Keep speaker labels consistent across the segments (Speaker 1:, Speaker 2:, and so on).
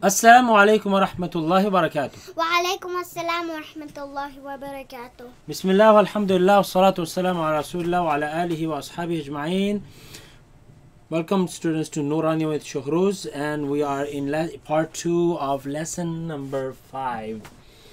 Speaker 1: السلام عليكم ورحمة الله وبركاته.
Speaker 2: وعليكم السلام ورحمة الله وبركاته.
Speaker 1: بسم الله والحمد لله والصلاة والسلام على رسول الله وعلى آله وأصحابه أجمعين. Welcome students to Noorani with Shohruz, and we are in part 2 of lesson number 5.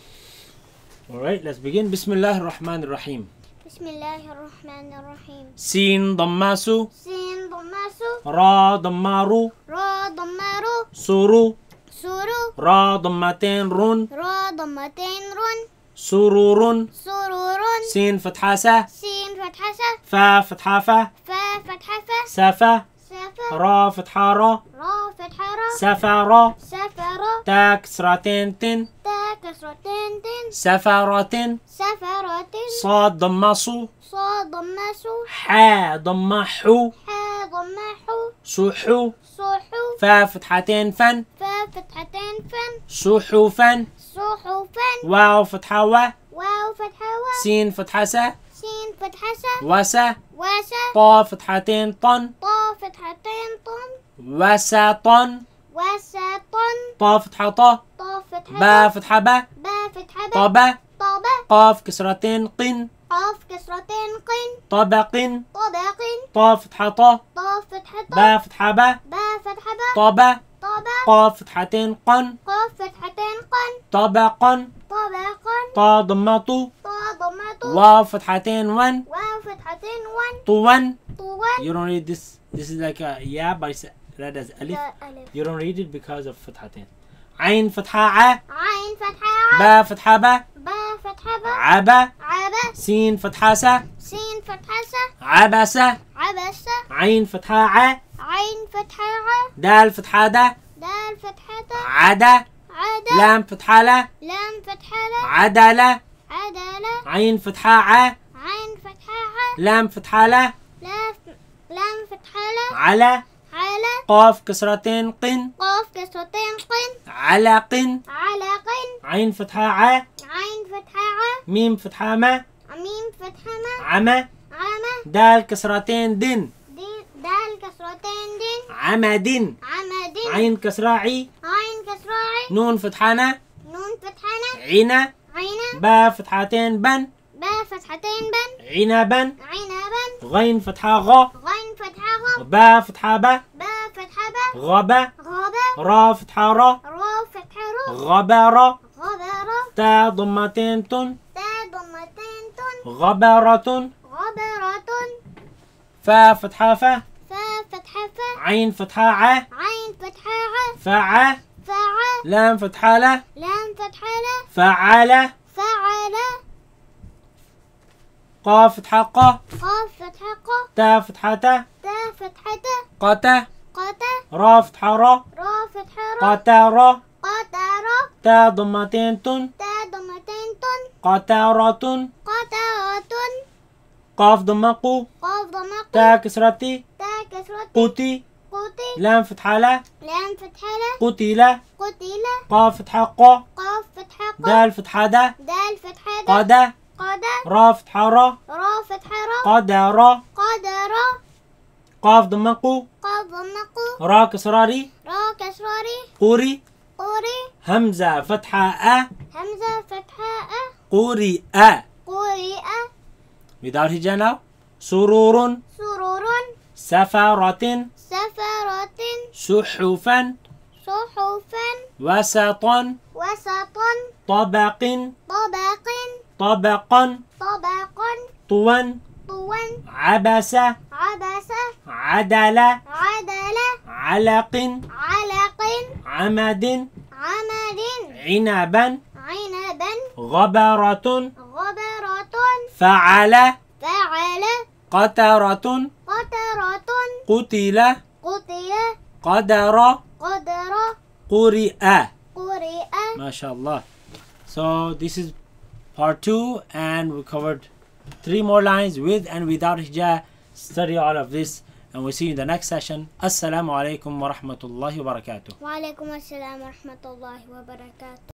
Speaker 1: Alright, let's begin. Bismillah ar-Rahman ar-Rahim.
Speaker 2: Bismillah ar-Rahman ar-Rahim.
Speaker 1: Sin dammasu,
Speaker 2: Sin dammasu,
Speaker 1: Ra dammaru,
Speaker 2: Ra dammaru,
Speaker 1: Suru,
Speaker 2: Suru,
Speaker 1: Ra dammatin run,
Speaker 2: Ra dammatin run,
Speaker 1: Sururun,
Speaker 2: Sururun,
Speaker 1: Sin fathasa,
Speaker 2: Sin fathasa,
Speaker 1: Fa fathafa,
Speaker 2: Fa fathafa,
Speaker 1: Safa,
Speaker 2: Safa,
Speaker 1: Ra fathara,
Speaker 2: Ra fathara,
Speaker 1: Safara,
Speaker 2: Safara,
Speaker 1: Ta kasratin tin,
Speaker 2: Ta kasratin tin,
Speaker 1: Safaratin,
Speaker 2: Safaratin,
Speaker 1: Sad dammasu,
Speaker 2: Sa dammasu,
Speaker 1: Ha dammahu,
Speaker 2: Ha dammahu,
Speaker 1: Suhu,
Speaker 2: Suhu,
Speaker 1: Fa fathatin fan,
Speaker 2: Fa fathatin fan,
Speaker 1: Suhufan,
Speaker 2: Suhufan,
Speaker 1: Waw fathawa,
Speaker 2: Waw fathawa,
Speaker 1: Sin fathasa,
Speaker 2: Sin fathasa,
Speaker 1: Wasa,
Speaker 2: Wasa,
Speaker 1: Ta fathatin tan,
Speaker 2: طا فتحتين طن
Speaker 1: Wasatan,
Speaker 2: وسطن
Speaker 1: Ta fathata,
Speaker 2: طا فتحة
Speaker 1: Ba fathaba,
Speaker 2: با فتحة
Speaker 1: Taba,
Speaker 2: طابة
Speaker 1: Qaf kasratin qin,
Speaker 2: قاف كسرتين قن
Speaker 1: Tabaqin,
Speaker 2: طبق
Speaker 1: Ta fathata,
Speaker 2: طا فتحة
Speaker 1: Ba fathaba,
Speaker 2: با فتحة
Speaker 1: Taba,
Speaker 2: طابة
Speaker 1: Qaf fathatin qan,
Speaker 2: قاف فتحتين قن
Speaker 1: Tabaqan,
Speaker 2: طبق
Speaker 1: Ta dammatu,
Speaker 2: طا ضمة
Speaker 1: Waw fathatin wan,
Speaker 2: واو فتحتين ون
Speaker 1: Tuwan.
Speaker 2: طوان
Speaker 1: You don't read this. This is like a ya, but it's read as alif.
Speaker 2: لا ألف
Speaker 1: You don't read it because of fathatin. Ain fatha
Speaker 2: عين فتحة
Speaker 1: a, ba fatha ba,
Speaker 2: با فتحة با
Speaker 1: aba,
Speaker 2: عبا
Speaker 1: sin fatha sa,
Speaker 2: سين فتحة سا
Speaker 1: abasa,
Speaker 2: عبسة
Speaker 1: ain fatha
Speaker 2: عين فتحة ع
Speaker 1: a, dal fatha da,
Speaker 2: دال فتحة دا
Speaker 1: ada,
Speaker 2: عدا
Speaker 1: lam fatha la,
Speaker 2: لام فتحة لا
Speaker 1: adala,
Speaker 2: عدالة
Speaker 1: ain fatha a,
Speaker 2: عين فتحة ع
Speaker 1: lam fatha la,
Speaker 2: لام فتحة لا
Speaker 1: ala,
Speaker 2: على
Speaker 1: qaf kasratin qin,
Speaker 2: قاف كسرتين قن
Speaker 1: alaqin,
Speaker 2: على قن
Speaker 1: ain fatha a,
Speaker 2: عين فتحة ع
Speaker 1: mim fatha ma,
Speaker 2: ميم فتحة ما
Speaker 1: ama,
Speaker 2: عمى
Speaker 1: dal kasratin din,
Speaker 2: دال كسرتين دين
Speaker 1: amadin,
Speaker 2: عمد
Speaker 1: عين كسراعي,
Speaker 2: عين كسراعي
Speaker 1: نون فتحانة,
Speaker 2: نون فتحنا
Speaker 1: عينة,
Speaker 2: عينا
Speaker 1: با فتحتين بن,
Speaker 2: با فتحتين بن
Speaker 1: عنبا,
Speaker 2: عنبا
Speaker 1: غين فتحة غ,
Speaker 2: غين فتحة غ
Speaker 1: با فتحة با,
Speaker 2: با فتحة با
Speaker 1: غبا,
Speaker 2: غابة
Speaker 1: را فتحة را,
Speaker 2: را فتحة را
Speaker 1: غبارة,
Speaker 2: غبرة
Speaker 1: تا ضمتين تن,
Speaker 2: تا ضمتين تن
Speaker 1: غبارة,
Speaker 2: غبرة
Speaker 1: فا فتحة فا,
Speaker 2: فا فتحة فا
Speaker 1: عين فتحة ع,
Speaker 2: عين فتحة ع
Speaker 1: فع,
Speaker 2: فع
Speaker 1: لام فتحة لا,
Speaker 2: لام فتحة لا
Speaker 1: فعل,
Speaker 2: فعل
Speaker 1: قاف فتحة ق,
Speaker 2: قاف فتحة ق
Speaker 1: تا فتحة تا,
Speaker 2: تا فتحة
Speaker 1: قتا,
Speaker 2: قتا
Speaker 1: را فتحة را,
Speaker 2: را فتحة را
Speaker 1: قتارة,
Speaker 2: قطرة
Speaker 1: تا ضمتين تن,
Speaker 2: تا ضمتين تن
Speaker 1: قتارة,
Speaker 2: قطرة
Speaker 1: قاف ضمقو,
Speaker 2: قاف ضمق
Speaker 1: تا كسرتي,
Speaker 2: تا كسرة
Speaker 1: قوتي,
Speaker 2: قوتي
Speaker 1: لام فتحة لا,
Speaker 2: لام فتحة لا
Speaker 1: قتيلة,
Speaker 2: قتيلة
Speaker 1: قاف فتحة ق,
Speaker 2: قاف فتحة ق
Speaker 1: دال فتحة دا,
Speaker 2: دال فتحة دا
Speaker 1: قدا,
Speaker 2: قدا
Speaker 1: را فتحة را,
Speaker 2: را فتحة را
Speaker 1: قدرة,
Speaker 2: قدرة
Speaker 1: قاف ضمقو,
Speaker 2: قاف ضمق
Speaker 1: را كسراري,
Speaker 2: را كسراري
Speaker 1: قوري,
Speaker 2: قوري
Speaker 1: همزة فتحة أ,
Speaker 2: همزة فتحة أ
Speaker 1: قوري أ.
Speaker 2: قوري أ
Speaker 1: Without hijab now. سرور,
Speaker 2: سرور
Speaker 1: سفرة,
Speaker 2: سفرة
Speaker 1: صحفا,
Speaker 2: صحفا
Speaker 1: وسطا,
Speaker 2: وسطا
Speaker 1: طبق,
Speaker 2: طبق
Speaker 1: طبقا,
Speaker 2: طبق
Speaker 1: طوا,
Speaker 2: طوا
Speaker 1: عبسة,
Speaker 2: عبسة
Speaker 1: عدلة,
Speaker 2: عدلة
Speaker 1: علق,
Speaker 2: علق
Speaker 1: عمد,
Speaker 2: عمد
Speaker 1: عنبا,
Speaker 2: عنبا
Speaker 1: غبرة,
Speaker 2: غبرة
Speaker 1: فعل,
Speaker 2: فعل
Speaker 1: قترة,
Speaker 2: قطرة
Speaker 1: قتل,
Speaker 2: قتل
Speaker 1: قدر,
Speaker 2: قدر
Speaker 1: قرئ.
Speaker 2: قرئ.
Speaker 1: MashaAllah. So this is part 2, and we covered 3 more lines with and without hijab. Study all of this, and we'll see you in the next session. Assalamu alaikum wa rahmatullahi wa barakatuh.
Speaker 2: وعليكم السلام ورحمة الله وبركاته.